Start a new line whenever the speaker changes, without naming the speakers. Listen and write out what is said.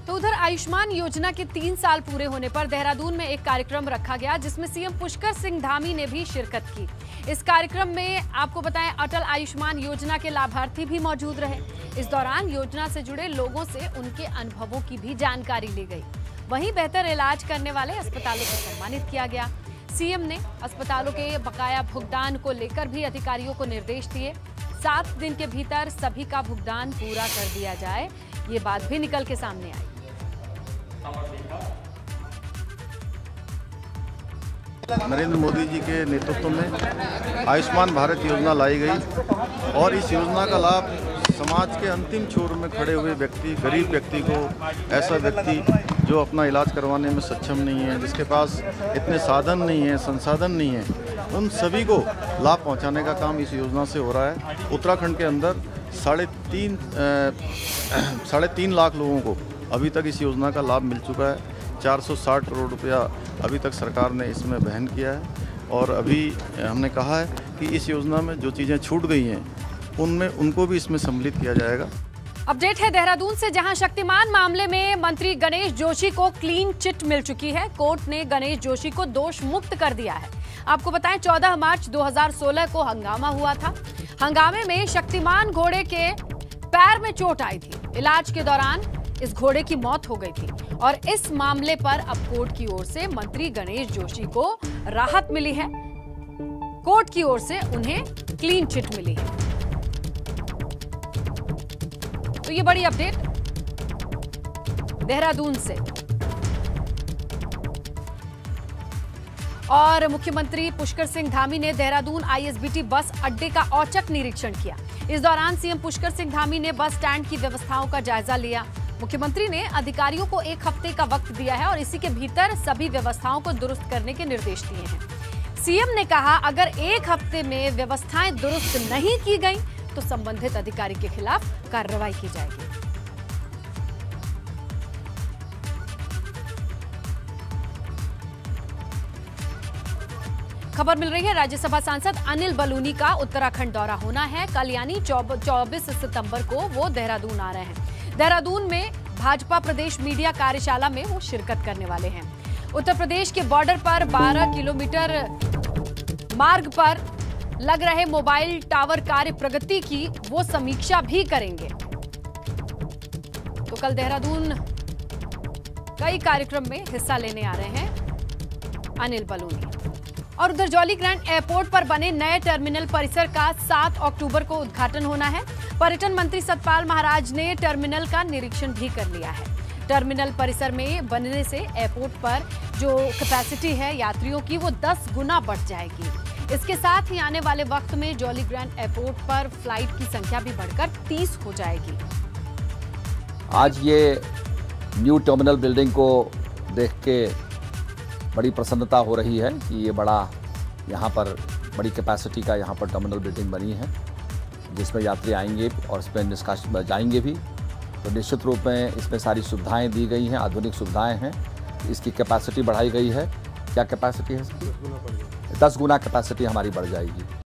तो उधर आयुष्मान योजना के 3 साल पूरे होने पर देहरादून में एक कार्यक्रम रखा गया जिसमें सीएम पुष्कर सिंह धामी ने भी शिरकत की। इस कार्यक्रम में आपको बताएं अटल आयुष्मान योजना के लाभार्थी भी मौजूद रहे। इस दौरान योजना से जुड़े लोगों से उनके अनुभवों की भी जानकारी ली गई। वहीं बेहतर इलाज करने वाले अस्पतालों को सम्मानित किया गया। सीएम ने अस्पतालों के बकाया भुगतान को लेकर भी अधिकारियों को निर्देश दिए। 7 दिन के भीतर सभी का भुगतान पूरा कर दिया जाए, ये बात भी निकल के सामने आई।
नरेंद्र मोदी जी के नेतृत्व में आयुष्मान भारत योजना लाई गई और इस योजना का लाभ समाज के अंतिम छोर में खड़े हुए व्यक्ति, गरीब व्यक्ति को, ऐसा व्यक्ति जो अपना इलाज करवाने में सक्षम नहीं है, जिसके पास इतने साधन नहीं है, संसाधन नहीं है, उन सभी को लाभ पहुंचाने का काम इस योजना से हो रहा है। उत्तराखंड के अंदर 3.5 लाख लोगों को अभी तक इस योजना का लाभ मिल चुका है। 460 करोड़ रुपया अभी तक सरकार ने इसमें वहन किया है और अभी हमने कहा है कि इस योजना में जो चीज़ें छूट गई हैं उनमें उनको भी इसमें सम्मिलित किया जाएगा।
अपडेट है देहरादून से, जहां शक्तिमान मामले में मंत्री गणेश जोशी को क्लीन चिट मिल चुकी है। कोर्ट ने गणेश जोशी को दोष मुक्त कर दिया है। आपको बताएं 14 मार्च 2016 को हंगामा हुआ था। हंगामे में शक्तिमान घोड़े के पैर में चोट आई थी। इलाज के दौरान इस घोड़े की मौत हो गई थी और इस मामले पर अब कोर्ट की ओर से मंत्री गणेश जोशी को राहत मिली है। कोर्ट की ओर से उन्हें क्लीन चिट मिली है। तो ये बड़ी अपडेट देहरादून से। और मुख्यमंत्री पुष्कर सिंह धामी ने देहरादून आईएसबीटी बस अड्डे का औचक निरीक्षण किया। इस दौरान सीएम पुष्कर सिंह धामी ने बस स्टैंड की व्यवस्थाओं का जायजा लिया। मुख्यमंत्री ने अधिकारियों को 1 हफ्ते का वक्त दिया है और इसी के भीतर सभी व्यवस्थाओं को दुरुस्त करने के निर्देश दिए हैं। सीएम ने कहा अगर 1 हफ्ते में व्यवस्थाएं दुरुस्त नहीं की गई तो संबंधित अधिकारी के खिलाफ कार्रवाई की जाएगी। खबर मिल रही है राज्यसभा सांसद अनिल बलूनी का उत्तराखंड दौरा होना है। कल यानी 24 सितंबर को वो देहरादून आ रहे हैं। देहरादून में भाजपा प्रदेश मीडिया कार्यशाला में वो शिरकत करने वाले हैं। उत्तर प्रदेश के बॉर्डर पर 12 किलोमीटर मार्ग पर लग रहे मोबाइल टावर कार्य प्रगति की वो समीक्षा भी करेंगे। तो कल देहरादून कई कार्यक्रम में हिस्सा लेने आ रहे हैं अनिल बलूनी। और उधर जॉली ग्रैंड एयरपोर्ट पर बने नए टर्मिनल परिसर का 7 अक्टूबर को उद्घाटन होना है। पर्यटन मंत्री सतपाल महाराज ने टर्मिनल का निरीक्षण भी कर लिया है। टर्मिनल परिसर में बनने से एयरपोर्ट पर जो कैपेसिटी है यात्रियों की वो 10 गुना बढ़ जाएगी। इसके साथ ही आने वाले वक्त में जॉली ग्रैंड एयरपोर्ट पर फ्लाइट की संख्या भी बढ़कर 30 हो जाएगी।
आज ये न्यू टर्मिनल बिल्डिंग को देख के बड़ी प्रसन्नता हो रही है कि ये बड़ा यहाँ पर बड़ी कैपेसिटी का यहाँ पर टर्मिनल बिल्डिंग बनी है जिसमें यात्री आएंगे और इसमें निष्कासित जाएंगे भी। तो निश्चित रूप में इसमें सारी सुविधाएं दी गई हैं, आधुनिक सुविधाएं हैं। इसकी कैपेसिटी बढ़ाई गई है। क्या कैपेसिटी है? 10 गुना कैपेसिटी हमारी बढ़ जाएगी।